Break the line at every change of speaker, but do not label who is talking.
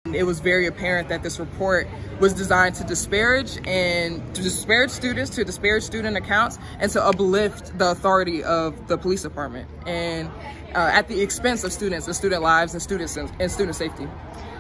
It was very apparent that this report was designed to disparage students, to disparage student accounts, and to uplift the authority of the police department, and at the expense of students and student lives and student safety.